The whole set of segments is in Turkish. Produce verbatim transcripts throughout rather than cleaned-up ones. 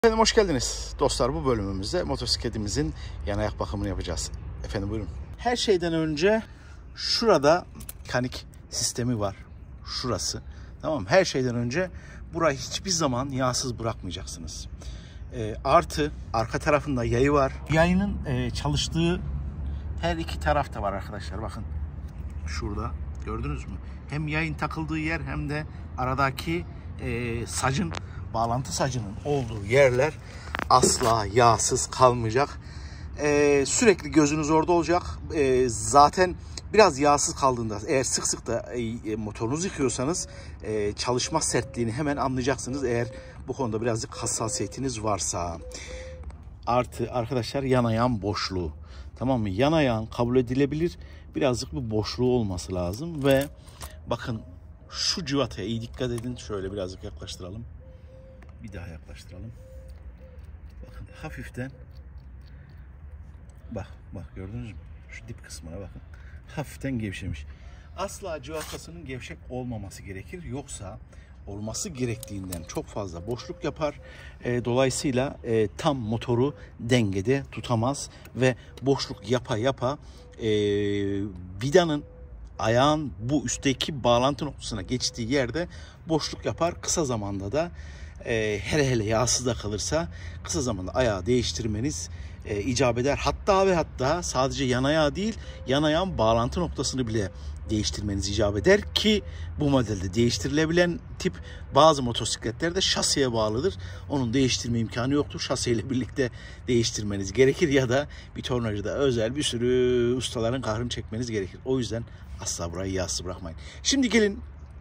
Efendim hoş geldiniz. Dostlar, bu bölümümüzde motosikletimizin yan ayak bakımını yapacağız. Efendim buyurun. Her şeyden önce şurada mekanik sistemi var. Şurası. Tamam mı? Her şeyden önce burayı hiçbir zaman yağsız bırakmayacaksınız. E, artı arka tarafında yayı var. Yayının e, çalıştığı her iki tarafta var arkadaşlar. Bakın şurada gördünüz mü? Hem yayın takıldığı yer hem de aradaki e, sacın, bağlantı sacının olduğu yerler asla yağsız kalmayacak. Ee, sürekli gözünüz orada olacak. Ee, zaten biraz yağsız kaldığında, eğer sık sık da e, motorunuzu yıkıyorsanız e, çalışma sertliğini hemen anlayacaksınız. Eğer bu konuda birazcık hassasiyetiniz varsa. Artı arkadaşlar, yan ayağın boşluğu. Tamam mı? Yan ayağın kabul edilebilir, birazcık bir boşluğu olması lazım. Ve bakın şu civataya iyi dikkat edin. Şöyle birazcık yaklaştıralım. Bir daha yaklaştıralım. Bakın hafiften. Bak bak gördünüz mü? Şu dip kısmına bakın. Hafiften gevşemiş. Asla civatasının gevşek olmaması gerekir. Yoksa olması gerektiğinden çok fazla boşluk yapar. E, dolayısıyla e, tam motoru dengede tutamaz. Ve boşluk yapa yapa e, vidanın, ayağın bu üstteki bağlantı noktasına geçtiği yerde boşluk yapar. Kısa zamanda da e, hele hele yağsız da kalırsa kısa zamanda ayağı değiştirmeniz e, icap eder. Hatta ve hatta sadece yan ayağı değil, yan ayağın bağlantı noktasını bile değiştirmeniz icap eder ki bu modelde değiştirilebilen tip bazı motosikletlerde şasiye bağlıdır. Onun değiştirme imkanı yoktur. Şasiyle birlikte değiştirmeniz gerekir ya da bir tornacıda özel bir sürü ustaların kahrını çekmeniz gerekir. O yüzden asla burayı yağsız bırakmayın. Şimdi gelin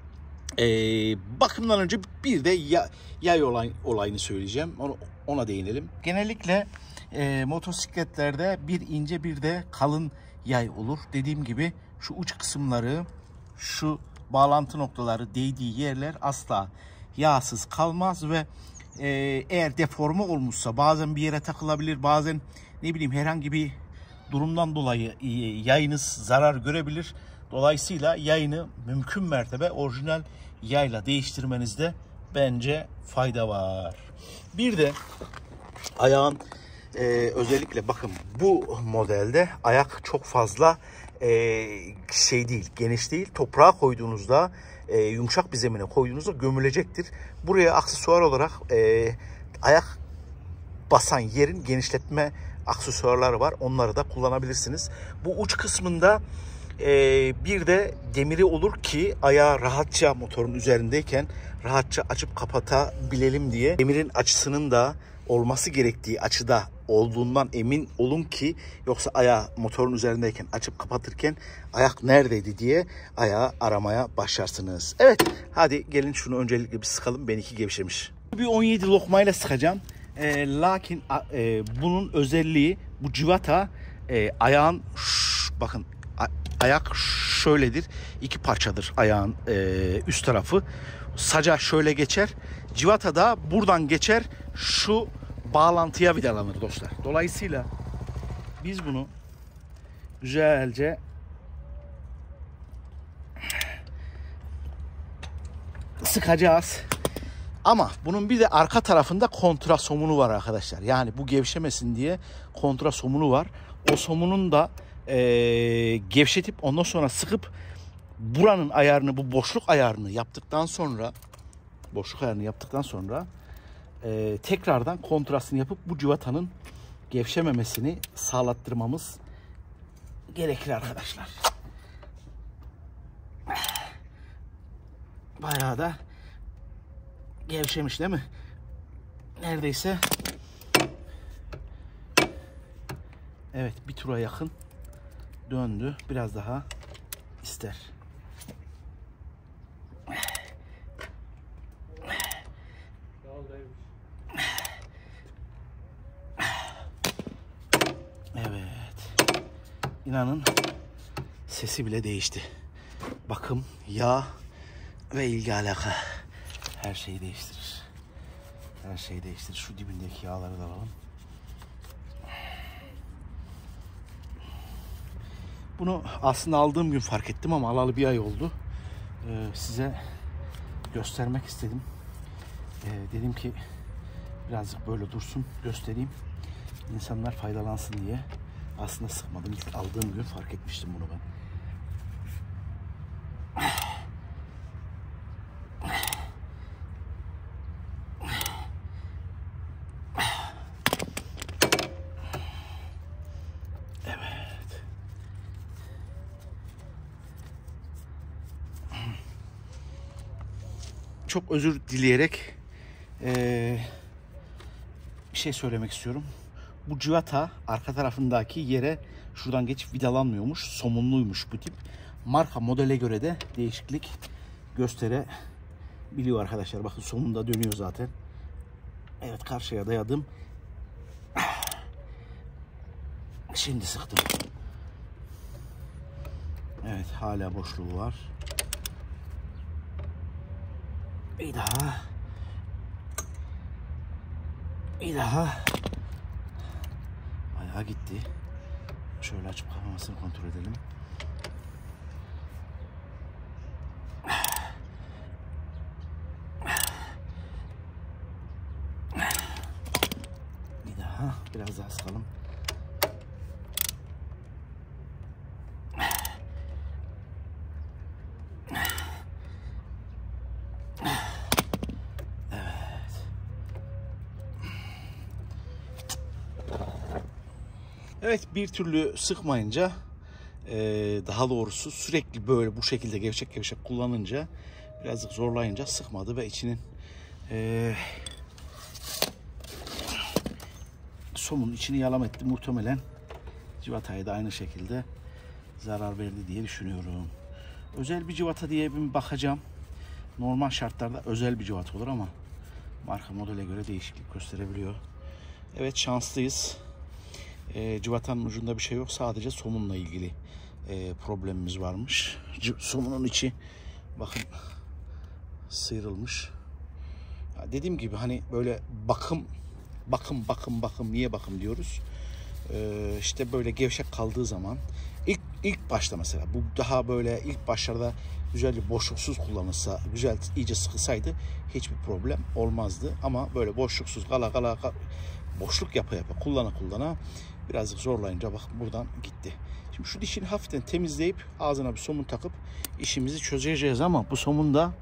e, bakımdan önce bir de ya, yay olay, olayını söyleyeceğim. Onu, ona değinelim. Genellikle e, motosikletlerde bir ince bir de kalın yay olur. Dediğim gibi şu uç kısımları, şu bağlantı noktaları değdiği yerler asla yağsız kalmaz ve e, eğer deforme olmuşsa bazen bir yere takılabilir, bazen ne bileyim herhangi bir durumdan dolayı e, yayınız zarar görebilir. Dolayısıyla yayını mümkün mertebe orijinal yayla değiştirmenizde bence fayda var. Bir de ayağın e, özellikle bakın bu modelde ayak çok fazla e, şey değil, geniş değil. Toprağa koyduğunuzda, e, yumuşak bir zemine koyduğunuzda gömülecektir. Buraya aksesuar olarak e, ayak basan yerin genişletme aksesuarları var. Onları da kullanabilirsiniz. Bu uç kısmında Ee, bir de demiri olur ki ayağı rahatça motorun üzerindeyken rahatça açıp kapatabilelim diye demirin açısının da olması gerektiği açıda olduğundan emin olun ki yoksa ayağı motorun üzerindeyken açıp kapatırken ayak neredeydi diye ayağı aramaya başlarsınız. Evet, hadi gelin şunu öncelikle bir sıkalım. Benimki gevşemiş. Bir on yedi lokmayla sıkacağım. Ee, lakin e, bunun özelliği, bu civata e, ayağın şş, bakın ayak şöyledir. İki parçadır ayağın e, üst tarafı. Saca şöyle geçer. Civata da buradan geçer. Şu bağlantıya vidalanır dostlar. Dolayısıyla biz bunu güzelce sıkacağız. Ama bunun bir de arka tarafında kontra somunu var arkadaşlar. Yani bu gevşemesin diye kontra somunu var. O somunun da Ee, gevşetip ondan sonra sıkıp buranın ayarını, bu boşluk ayarını yaptıktan sonra boşluk ayarını yaptıktan sonra e, tekrardan kontrasını yapıp bu civatanın gevşememesini sağlattırmamız gerekir arkadaşlar. Bayağı da gevşemiş değil mi? Neredeyse evet, bir tura yakın döndü. Biraz daha ister. Evet. İnanın sesi bile değişti. Bakım, yağ ve ilgi alaka her şeyi değiştirir. Her şeyi değiştirir. Şu dibindeki yağları da alalım. Bunu aslında aldığım gün fark ettim ama alalı bir ay oldu. Ee, size göstermek istedim. Ee, dedim ki Birazcık böyle dursun, göstereyim. İnsanlar faydalansın diye. Aslında sıkmadım. İlk aldığım gün fark etmiştim bunu ben. Evet. Çok özür dileyerek ee, bir şey söylemek istiyorum. Bu civata arka tarafındaki yere şuradan geçip vidalanmıyormuş. Somunluymuş bu tip. Marka modele göre de değişiklik gösterebiliyor arkadaşlar. Bakın somun da dönüyor zaten. Evet, karşıya dayadım. Şimdi sıktım. Evet, hala boşluğu var. Bir daha. Bir daha. Bayağı gitti. Şöyle açıp kapamasını kontrol edelim. Bir daha. Biraz daha sıkalım. Evet, bir türlü sıkmayınca, daha doğrusu sürekli böyle bu şekilde gevşek gevşek kullanınca, birazcık zorlayınca sıkmadı ve içinin e, somunun içini yalam etti. Muhtemelen civataya da aynı şekilde zarar verdi diye düşünüyorum. Özel bir civata diye bir bakacağım. Normal şartlarda özel bir civata olur ama marka modele göre değişiklik gösterebiliyor. Evet, şanslıyız. E, civatanın ucunda bir şey yok. Sadece somunla ilgili e, problemimiz varmış. C somunun içi bakın sıyrılmış. Ya dediğim gibi hani böyle bakım bakım bakım bakım niye bakım diyoruz. E, işte böyle gevşek kaldığı zaman ilk ilk başta mesela bu daha böyle ilk başlarda güzel bir boşluksuz kullanılsa, güzel iyice sıkılsaydı hiçbir problem olmazdı. Ama böyle boşluksuz kala kala, kala boşluk yapa yapa kullana kullana birazcık zorlayınca bak buradan gitti. Şimdi şu dişini hafiften temizleyip ağzına bir somun takıp işimizi çözeceğiz ama bu somun da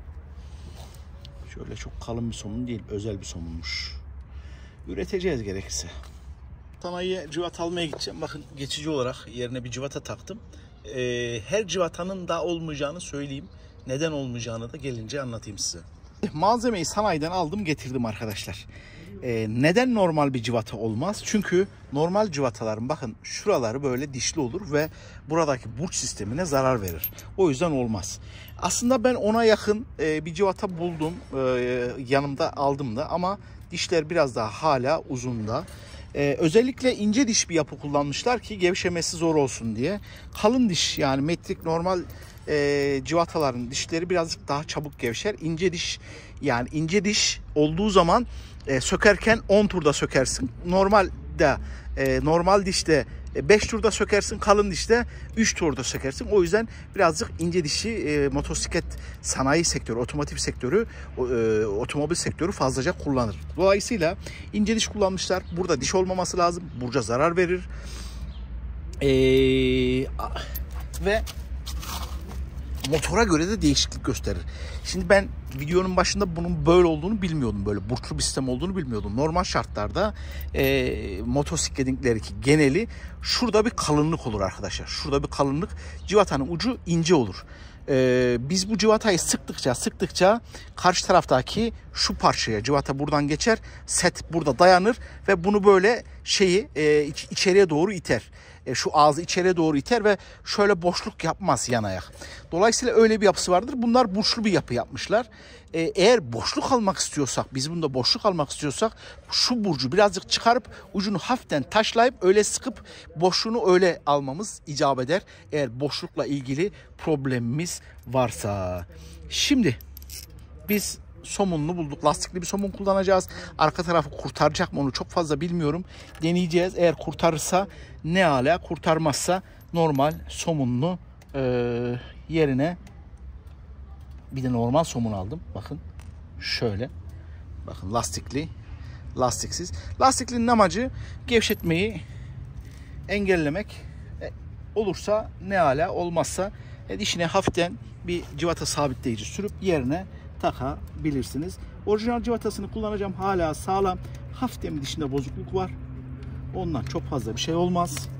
şöyle çok kalın bir somun değil, özel bir somunmuş. Üreteceğiz gerekirse. Sanayiye civata almaya gideceğim. Bakın geçici olarak yerine bir civata taktım. Ee, her civatanın da olmayacağını söyleyeyim. Neden olmayacağını da gelince anlatayım size. Malzemeyi sanayiden aldım getirdim arkadaşlar. Ee, neden normal bir civata olmaz? Çünkü normal civataların bakın şuraları böyle dişli olur ve buradaki burç sistemine zarar verir. O yüzden olmaz. Aslında ben ona yakın e, bir civata buldum. E, yanımda aldım da ama dişler biraz daha hala uzunda. Ee, özellikle ince diş bir yapı kullanmışlar ki gevşemesi zor olsun diye. Kalın diş yani metrik normal e, civataların dişleri birazcık daha çabuk gevşer. İnce diş yani ince diş olduğu zaman e, sökerken on turda sökersin. Normalde e, normal dişte beş turda sökersin, kalın dişte üç turda sökersin. O yüzden birazcık ince dişi e, motosiklet sanayi sektörü, otomotiv sektörü, e, otomobil sektörü fazlaca kullanır. Dolayısıyla ince diş kullanmışlar. Burada diş olmaması lazım. Burca zarar verir. E, ve motora göre de değişiklik gösterir. Şimdi ben videonun başında bunun böyle olduğunu bilmiyordum. Böyle burçlu bir sistem olduğunu bilmiyordum. Normal şartlarda e, motosikletinkileri geneli şurada bir kalınlık olur arkadaşlar. Şurada bir kalınlık. Civatanın ucu ince olur. E, biz bu civatayı sıktıkça sıktıkça karşı taraftaki şu parçaya civata buradan geçer. Set burada dayanır ve bunu böyle şeyi e, iç, içeriye doğru iter. Şu ağzı içeriye doğru iter ve şöyle boşluk yapmaz yan ayak. Dolayısıyla öyle bir yapısı vardır. Bunlar burçlu bir yapı yapmışlar. Ee, eğer boşluk almak istiyorsak, biz bunda boşluk almak istiyorsak şu burcu birazcık çıkarıp ucunu hafiften taşlayıp öyle sıkıp boşluğunu öyle almamız icap eder. Eğer boşlukla ilgili problemimiz varsa. Şimdi biz somunlu bulduk. Lastikli bir somun kullanacağız. Arka tarafı kurtaracak mı onu çok fazla bilmiyorum. Deneyeceğiz. Eğer kurtarırsa ne ala, kurtarmazsa normal somunlu e, yerine bir de normal somun aldım. Bakın şöyle. Bakın lastikli. lastiksiz. Lastiklinin amacı gevşetmeyi engellemek. E, olursa ne ala, olmazsa e, dişine hafiften bir cıvata sabitleyici sürüp yerine takabilirsiniz. Orijinal cıvatasını kullanacağım. Hala sağlam. Hafiften bir dişinde bozukluk var. Ondan çok fazla bir şey olmaz.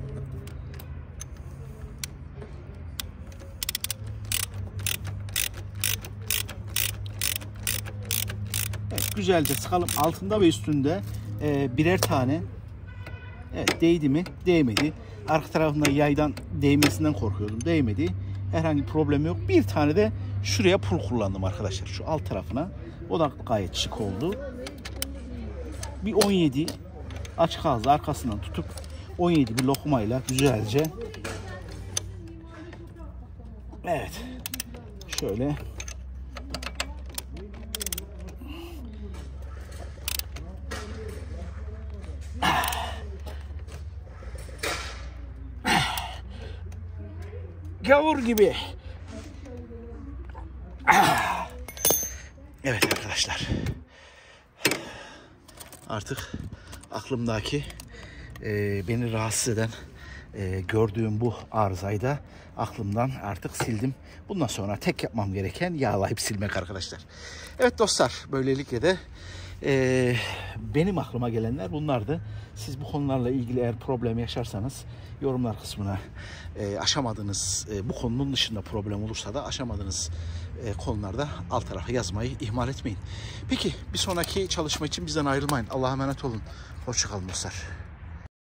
Evet, güzelce sıkalım. Altında ve üstünde e, birer tane. Evet, değdi mi? Değmedi. Arka tarafında yaydan değmesinden korkuyordum. Değmedi. Herhangi bir problem yok. Bir tane de şuraya pul kullandım arkadaşlar. Şu alt tarafına. O da gayet şık oldu. Bir on yedi açık ağzı arkasından tutup on yedi bir lokmayla güzelce. Evet. Şöyle. Gavur gibi. Evet arkadaşlar. Artık aklımdaki e, beni rahatsız eden e, gördüğüm bu arızayı da aklımdan artık sildim. Bundan sonra tek yapmam gereken yağlayıp silmek arkadaşlar. Evet dostlar, böylelikle de e, benim aklıma gelenler bunlardı. Siz bu konularla ilgili eğer problem yaşarsanız yorumlar kısmına e, aşamadığınız e, bu konunun dışında problem olursa da aşamadığınız e, konularda alt tarafa yazmayı ihmal etmeyin. Peki bir sonraki çalışma için bizden ayrılmayın. Allah'a emanet olun. Hoşça kalın dostlar.